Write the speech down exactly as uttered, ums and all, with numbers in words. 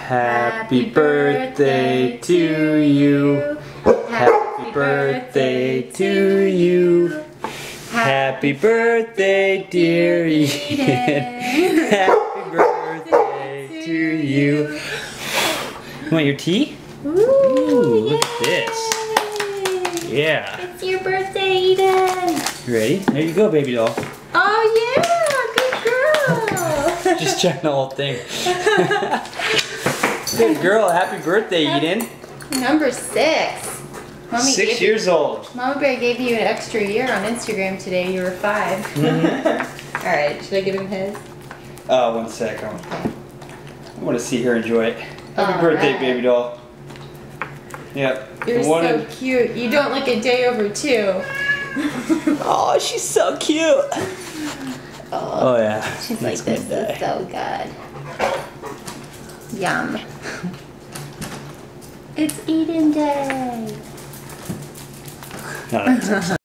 Happy birthday to you. Happy birthday to you. Happy birthday, dear Eden. Happy birthday to you. You want your tea? Ooh, Ooh, look at yay. this. Yeah. It's your birthday, Eden. You ready? There you go, baby doll. Oh yeah, good girl. Just checking the whole thing. Good girl, happy birthday, Eden. Number six. Mommy Six gave years old. Mama Bear gave you an extra year on Instagram today. You were five. Mm-hmm. All right, should I give him his? Uh, one sec. I want to see her enjoy it. Happy All birthday, right. baby doll. Yep. You're The one so in- cute. You don't look a day over two. Oh, she's so cute. Oh, Oh yeah. she's That's like, this gonna is die. so good. Yum. It's Eden Day. No, that's